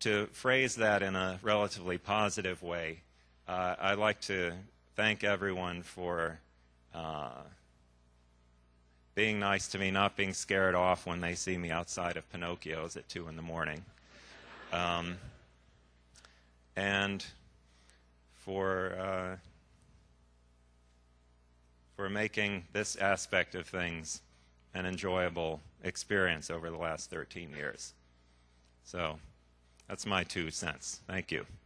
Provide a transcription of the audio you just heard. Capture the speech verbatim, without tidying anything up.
to phrase that in a relatively positive way, uh, I'd like to thank everyone for uh, being nice to me, not being scared off when they see me outside of Pinocchio's at two in the morning. Um, and for, uh, for making this aspect of things an enjoyable experience over the last thirteen years. So that's my two cents. Thank you.